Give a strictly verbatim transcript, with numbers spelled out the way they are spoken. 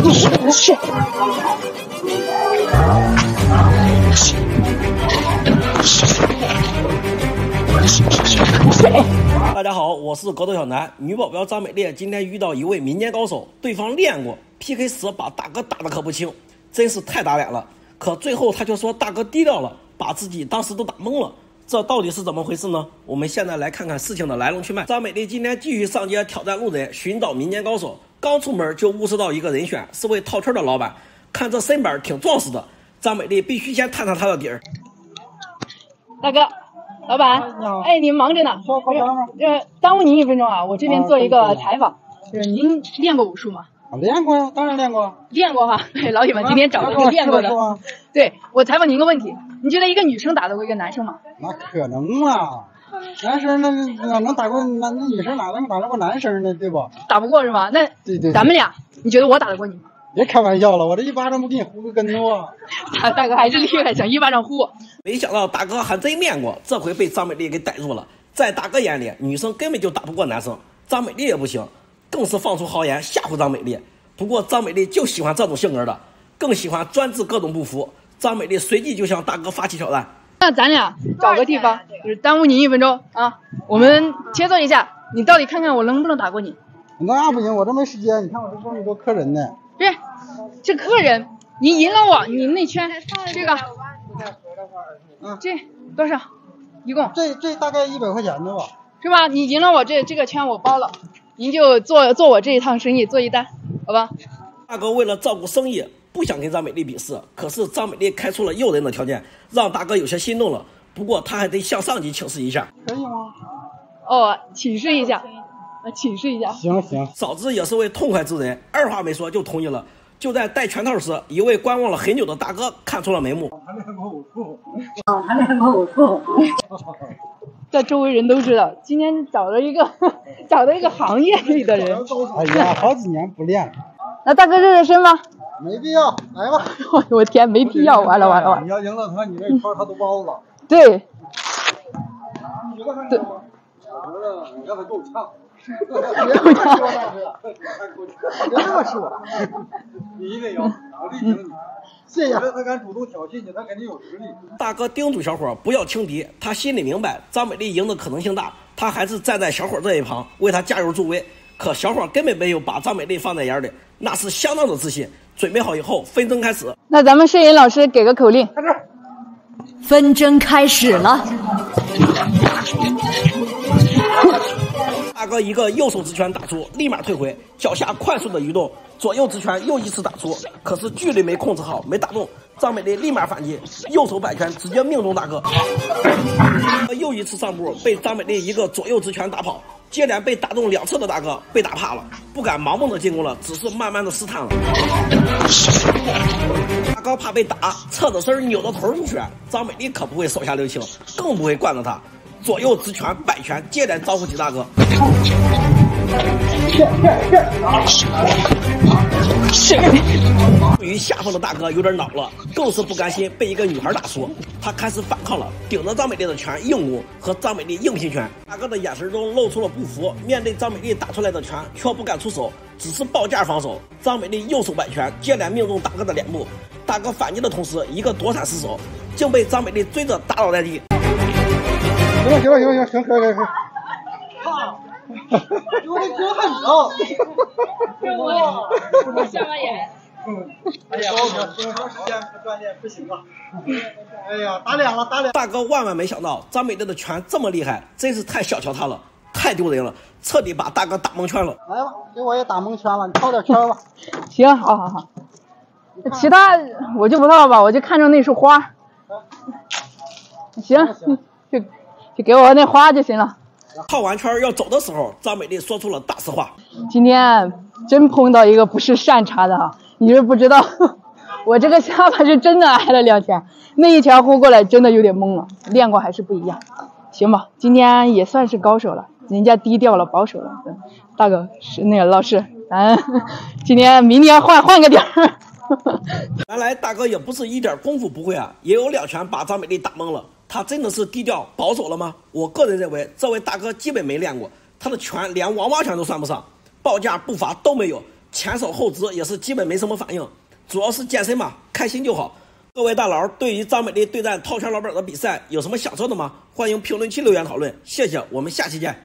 是。 大家好，我是格斗小南。女保镖张美丽今天遇到一位民间高手，对方练过 P K 时把大哥打得可不轻，真是太打脸了。可最后他却说大哥低调了，把自己当时都打懵了。这到底是怎么回事呢？我们现在来看看事情的来龙去脉。张美丽今天继续上街挑战路人，寻找民间高手。刚出门就物色到一个人选，是位套圈的老板。看这身板挺壮实的，张美丽必须先探探他的底儿。 大哥，老板，哎，你忙着呢，呃，耽误您一分钟啊，我这边做一个采访。就是您练过武术吗？ 练过呀，当然练过。 练过哈，对，老铁们今天找了个练过的。对，我采访您一个问题，你觉得一个女生打得过一个男生吗？ 那可能啊，男生那那能打过那那女生哪能打得过男生呢？对不？ 打不过是吧？那对对， 咱们俩，你觉得我打得过你吗？ 别开玩笑了，我这一巴掌不给你呼个跟头啊！ 大大哥还是厉害，想一巴掌呼我。 没想到大哥还真练过，这回被张美丽给逮住了。在大哥眼里，女生根本就打不过男生，张美丽也不行，更是放出豪言吓唬张美丽。不过张美丽就喜欢这种性格的，更喜欢专治各种不服。张美丽随即就向大哥发起挑战。 那咱俩找个地方，就是耽误你一分钟啊，我们切磋一下，你到底看看我能不能打过你。 那不行，我这没时间，你看我这这么多客人呢。 对，这客人，你赢了我，你那圈这个， 嗯， 这多少？一共？ 这这大概一百块钱的吧？ 是吧？你赢了我这这个圈我包了，您就做做我这一趟生意，做一单，好吧？ 大哥为了照顾生意，不想跟张美丽比试，可是张美丽开出了诱人的条件，让大哥有些心动了。不过他还得向上级请示一下。 可以吗？ 哦，请示一下。啊，请示一下。 行行， 嫂子也是位痛快之人，二话没说就同意了。就在戴拳套时，一位观望了很久的大哥看出了眉目。 他练过武术， 哦，他练过武术。这周围人都知道，今天找了一个找了一个行业里的人。 哎呀，好几年不练了。 那大哥热热身吧。 没必要，来吧。 我天，没必要，完了完了完了。 你要赢了他，你那圈他都包了。 对。对。 我觉得你让他够呛。别这么说，你一定赢，我力挺你。谢谢。他敢主动挑衅你，他肯定有实力。 大哥叮嘱小伙不要轻敌，他心里明白张美丽赢的可能性大，他还是站在小伙这一旁为他加油助威。可小伙根本没有把张美丽放在眼里，那是相当的自信。准备好以后，纷争开始。 那咱们摄影老师给个口令。 纷争开始了。 大哥一个右手直拳打出，立马退回，脚下快速的移动，左右直拳又一次打出，可是距离没控制好，没打中。张美丽立马反击，右手摆拳直接命中大哥。又一次上步，被张美丽一个左右直拳打跑，接连被打中两侧的大哥被打怕了，不敢盲目的进攻了，只是慢慢的试探了。大哥怕被打，侧着身扭着头出拳，张美丽可不会手下留情，更不会惯着他。左右直拳摆拳接连招呼起大哥。对于下风的大哥有点恼了，更是不甘心被一个女孩打输，他开始反抗了，顶着张美丽的拳硬攻和张美丽硬拼拳。大哥的眼神中露出了不服，面对张美丽打出来的拳却不敢出手，只是抱架防守。张美丽右手摆拳接连命中大哥的脸部，大哥反击的同时一个躲闪失手，竟被张美丽追着打倒在地。 行了行了行了行，可以可以可以。我的脚很疼。 我我下巴眼。 嗯。哎呀，挺长时间不锻炼不行了。哎呀，打脸了打脸。 大哥万万没想到张美丽的拳这么厉害，真是太小瞧她了，太丢人了，彻底把大哥打蒙圈了。 来吧，给我也打蒙圈了，你套点圈吧。 行，好好好。其他我就不套了吧，我就看中那束花。行，就就给我那花就行了。 套完圈要走的时候，张美丽说出了大实话。 今天真碰到一个不是善茬的哈，你是不知道，我这个下巴是真的挨了两拳，那一拳呼过来真的有点懵了，练过还是不一样。行吧，今天也算是高手了，人家低调了，保守了。大哥是那个老师，咱今天明天换换个点儿。 原来大哥也不是一点功夫不会啊，也有两拳把张美丽打懵了。他真的是低调保守了吗？我个人认为，这位大哥基本没练过，他的拳连王八拳都算不上，报价步伐都没有， 前手后直也是基本没什么反应，主要是健身嘛，开心就好。各位大佬对于张美丽对战套圈老板的比赛有什么想说的吗？欢迎评论区留言讨论，谢谢，我们下期见。